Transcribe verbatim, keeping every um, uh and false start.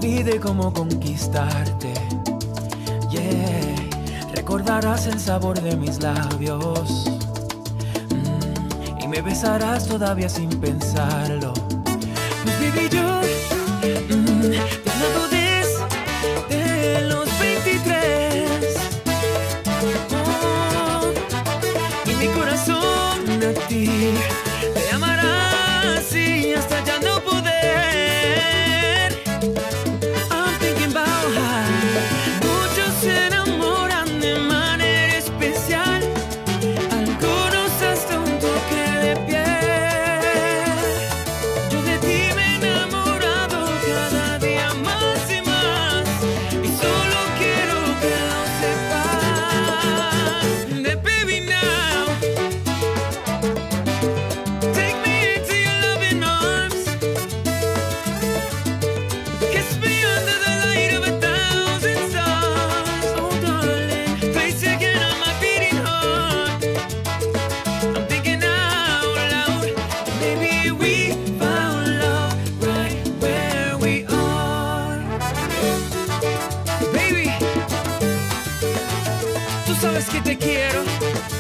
aprendí de cómo conquistarte. Yeah, recordarás el sabor de mis labios. Mm, y me besarás todavía sin pensarlo. Pues baby, yo mm, te hablo desde los veintitrés. Oh, y mi corazón a ti te amará así hasta ya no poder. I'm thinking about how muchos se enamoran de manera especial, algunos hasta un toque de piel. Yo de ti me he enamorado cada día más y más, y solo quiero que lo sepas. The baby now, take me into your loving arms, kiss me under the light of a thousand stars. Oh darling, place again on my beating heart. I'm thinking out loud, maybe we found love right where we are. Baby, tú sabes que te quiero.